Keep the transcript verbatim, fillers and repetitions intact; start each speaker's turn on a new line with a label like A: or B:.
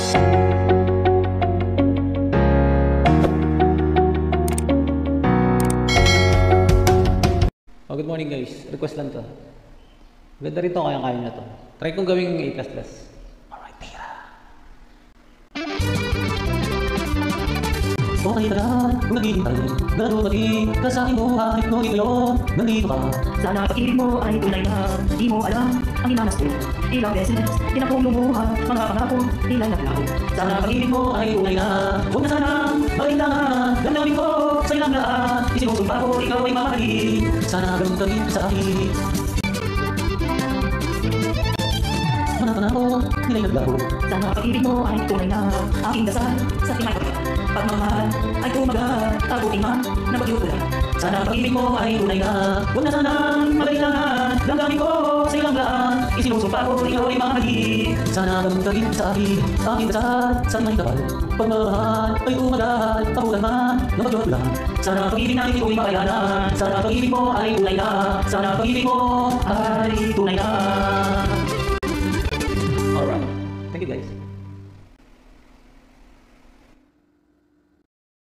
A: Oh, good morning guys. Request lang to. Ganda rin to, kaya-kaya nyo to. Try kong gawing A plus plus. Alright, tira. Okay ka na, kung naghihintay, nadumating ka sa aking buhay, ngunit ngayon, nandito ka.
B: Sana pag-ibig mo ay tunay na, di mo alam ang inanas ko. Ilang beses, tinakong lumuha, mga pangako, ilang naglako.
A: Sana pag-ibig mo ay tunay na, huwag na sanang malinlangan, gandawin ko sa ilang lahat, isinusumpa ko, ikaw ay mamahalin. Sana ganun ka rin sa akin. Mga pangako, nila'y naglaho.
B: Sana pag-ibig mo ay tunay na, aking dasal sa timay ko. Pagmamahal ay tumagal, abutin man na bagyutulan.
A: Sana pag-ibig mo ay tunay na, huwag na sanang magalilangan, damdamin ko sa ilang laan, isinusumpa ko, ikaw ay mamahalin. Sana ganun ka rin sa akin, aking dasal sa may kapal. Pagmamahal ay tumagal, abutin man na bagyutulan. Sana pag-ibig natin ito'y makayanan, sana pag-ibig mo ay tunay na, sana pag-ibig mo ay tunay na. Alright, thank you guys.